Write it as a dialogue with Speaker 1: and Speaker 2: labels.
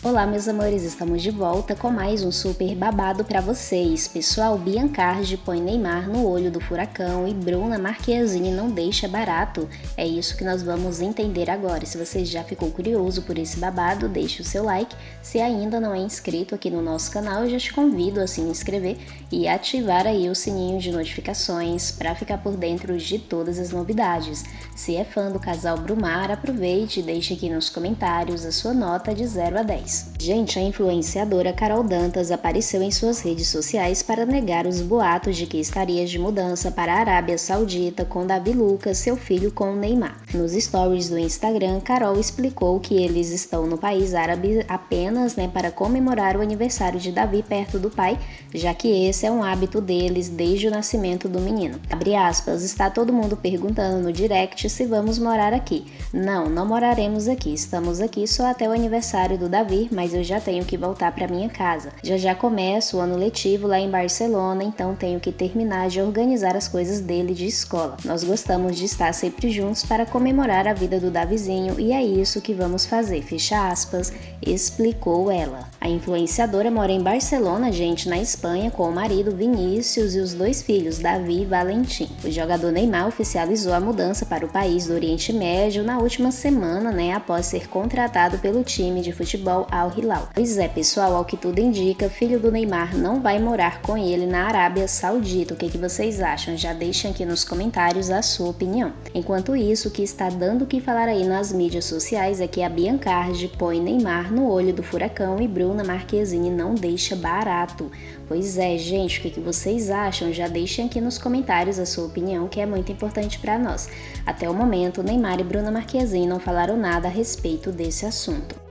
Speaker 1: Olá, meus amores, estamos de volta com mais um super babado para vocês. Pessoal, Biancardi põe Neymar no olho do furacão e Bruna Marquezine não deixa barato. É isso que nós vamos entender agora. Se você já ficou curioso por esse babado, deixe o seu like. Se ainda não é inscrito aqui no nosso canal, eu já te convido a se inscrever e ativar aí o sininho de notificações para ficar por dentro de todas as novidades. Se é fã do casal Brumar, aproveite e deixe aqui nos comentários a sua nota de 0 a 10. Gente, a influenciadora Carol Dantas apareceu em suas redes sociais para negar os boatos de que estaria de mudança para a Arábia Saudita com Davi Lucas, seu filho com Neymar. Nos stories do Instagram, Carol explicou que eles estão no país árabe apenas para comemorar o aniversário de Davi perto do pai, já que esse é um hábito deles desde o nascimento do menino. Abre aspas, está todo mundo perguntando no direct se vamos morar aqui. Não moraremos aqui, estamos aqui só até o aniversário do Davi, mas eu já tenho que voltar para minha casa. Já começo o ano letivo lá em Barcelona, então tenho que terminar de organizar as coisas dele de escola. Nós gostamos de estar sempre juntos para comemorar a vida do Davizinho e é isso que vamos fazer, fecha aspas, explicou ela. A influenciadora mora em Barcelona, gente, na Espanha, com o marido Vinícius e os dois filhos, Davi e Valentim. O jogador Neymar oficializou a mudança para o país do Oriente Médio na última semana, após ser contratado pelo time de futebol Al Hilal. Pois é, pessoal, ao que tudo indica, filho do Neymar não vai morar com ele na Arábia Saudita. O que vocês acham? Já deixem aqui nos comentários a sua opinião. Enquanto isso, o que está dando o que falar aí nas mídias sociais é que a Biancardi põe Neymar no olho do furacão e Bruna Marquezine não deixa barato. Pois é, gente, o que vocês acham? Já deixem aqui nos comentários a sua opinião, que é muito importante para nós. Até o momento, Neymar e Bruna Marquezine não falaram nada a respeito desse assunto.